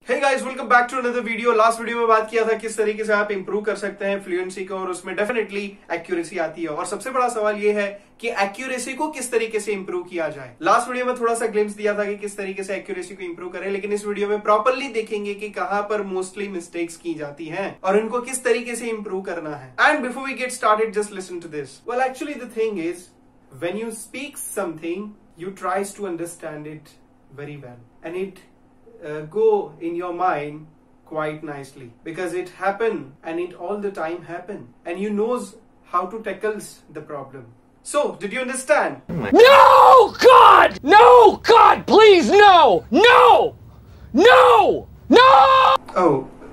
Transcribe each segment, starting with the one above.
Hey guys, welcome back to another video. Last video में बात किया था किस तरीके से आप इंप्रूव कर सकते हैं फ्लुएंसी को, और उसमें डेफिनेटली एक्यूरेसी आती है। और सबसे बड़ा सवाल ये है कि एक्यूरेसी को किस तरीके से इंप्रूव किया जाए। लास्ट वीडियो में थोड़ा सा ग्लिम्स दिया था कि किस तरीके से एक्यूरेसी को इंप्रूव करें, लेकिन इस वीडियो में प्रॉपरली देखेंगे कि कहां पर मोस्टली मिस्टेक्स की जाती हैं और इनको किस तरीके से इंप्रूव करना है। And before we get started, just listen to this. Well, actually the thing is, when you speak something, you tries to understand it very well, and it go in your mind quite nicely, because it happen and it all the time happen, and you knows how to tackles the problem. So did you understand? No God, no God, please, no, no, no, no. Oh,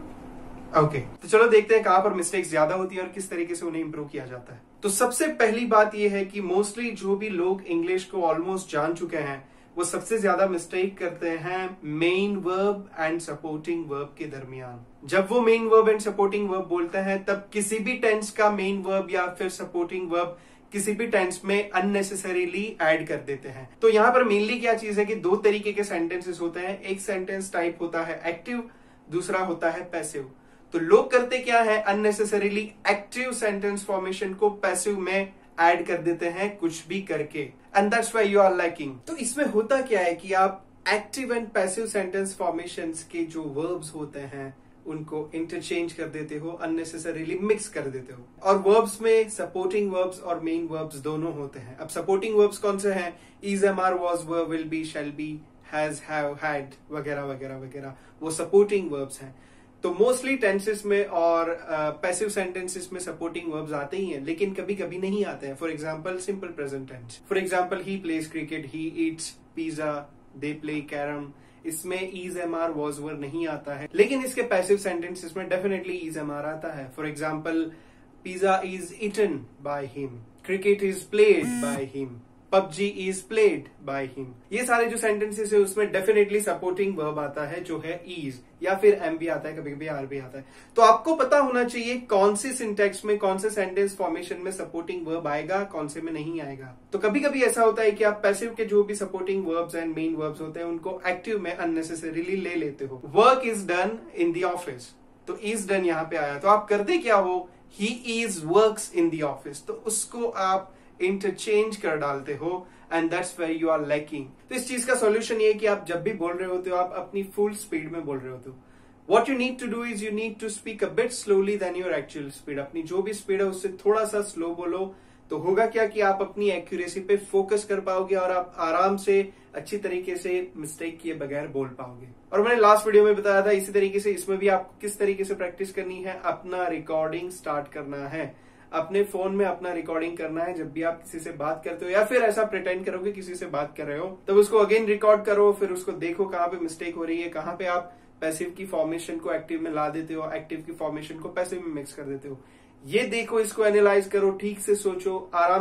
okay, तो चलो देखते हैं कहां पर mistakes ज्यादा होती है और किस तरीके से उन्हें इंप्रूव किया जाता है। तो सबसे पहली बात यह है कि मोस्टली जो भी लोग इंग्लिश को ऑलमोस्ट जान चुके हैं, वो सबसे ज्यादा मिस्टेक करते हैं main verb and supporting verb के दरमियान। जब वो main verb and supporting verb बोलते हैं, तब किसी भी टेंस का मेन वर्ब या फिर सपोर्टिंग वर्ब किसी भी टेंस में अननेसेसरीली ऐड कर देते हैं। तो यहाँ पर मेनली क्या चीज है कि दो तरीके के सेंटेंसेस होते हैं। एक सेंटेंस टाइप होता है एक्टिव, दूसरा होता है पैसिव। तो लोग करते क्या है, अननेसेसरीली एक्टिव सेंटेंस फॉर्मेशन को पैसिव में ऐड कर देते हैं कुछ भी करके, and that's why you are lacking. तो इसमें होता क्या है कि आप active and passive sentence formations के जो वर्ब्स होते हैं उनको इंटरचेंज कर देते हो, अननेसेसरीली मिक्स कर देते हो। और वर्ब्स में सपोर्टिंग वर्ब्स और मेन वर्ब्स दोनों होते हैं। अब सपोर्टिंग वर्ब्स कौन से हैं? Is, am are, was, were, will be, shall be, has, have, had वगैरह वगैरह वगैरह, वो सपोर्टिंग वर्ब्स हैं। तो मोस्टली टेंसेस में और पैसिव सेंटेंसेस में सपोर्टिंग वर्ब्स आते ही हैं, लेकिन कभी कभी नहीं आते हैं। For example simple present tense, for example he plays cricket, he eats pizza, they play carrom. इसमें is, am are, was, were नहीं आता है, लेकिन इसके पैसिव सेंटेंसेस में डेफिनेटली इज, एम आर आता है। For example pizza is eaten by him, cricket is played by him, PUBG is played by him। ये सारे जो सेंटेंसेस है उसमें डेफिनेटली सपोर्टिंग वर्ब आता है जो है is, या फिर am भी आता है, कभी कभी r भी आता है। तो आपको पता होना चाहिए कौन सी सिंटेक्स में, कौन से सेंटेंस फॉर्मेशन में सपोर्टिंग वर्ब आएगा, कौन से में नहीं आएगा। तो कभी कभी ऐसा होता है कि आप पैसिव के जो भी supporting verbs and main verbs होते हैं उनको एक्टिव में अननेसेसरीली ले लेते हो। Work is done in the office, तो इज डन यहाँ पे आया, तो आप करते क्या हो, he is works in the office, तो उसको आप इंटरचेंज कर डालते हो, and that's where you are lacking. तो इस चीज का सॉल्यूशन ये है कि आप जब भी बोल रहे होते हो, आप अपनी फुल स्पीड में बोल रहे होते हो। What you need to do is you need to speak a bit slowly than your actual speed। अपनी जो भी स्पीड है उससे थोड़ा सा स्लो बोलो, तो होगा क्या कि आप अपनी एक्यूरेसी पे फोकस कर पाओगे और आप आराम से अच्छी तरीके से मिस्टेक किए बगैर बोल पाओगे। और मैंने लास्ट वीडियो में बताया था, इसी तरीके से इसमें भी आपको किस तरीके से प्रैक्टिस करनी है। अपना रिकॉर्डिंग स्टार्ट करना है, अपने फोन में अपना रिकॉर्डिंग करना है। जब भी आप किसी से बात करते हो या फिर ऐसा प्रिटेंड करो कि किसी से बात कर रहे हो, तब उसको अगेन रिकॉर्ड करो, फिर उसको देखो कहाँ पे मिस्टेक हो रही है, कहाँ पे आप पैसिव की फॉर्मेशन को एक्टिव में ला देते हो, एक्टिव की फॉर्मेशन को पैसिव में मिक्स कर देते हो। ये देखो, इसको एनालाइज करो, ठीक से सोचो,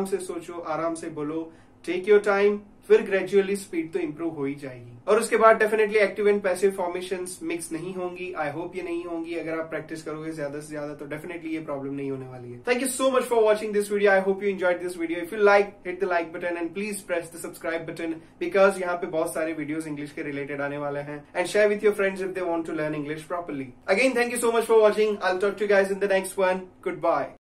आराम से बोलो, टेक योर टाइम, फिर ग्रेजुअली स्पीड तो इंप्रूव हो ही जाएगी। और उसके बाद definitely active and passive formations mix नहीं होंगी। आई होप ये नहीं होंगी। अगर आप प्रैक्टिस करोगे ज्यादा से ज्यादा तो डेफिनेटली ये प्रॉब्लम नहीं होने वाली है। Thank you so much for watching this video. I hope you enjoyed this video. If you like, hit the like button and please press the subscribe button, because यहाँ पे बहुत सारे वीडियोस इंग्लिश के related आने वाले हैं। And share with your friends if they want to learn English properly. Again, thank you so much for watching. I will talk to you guys in the next one. Good bye.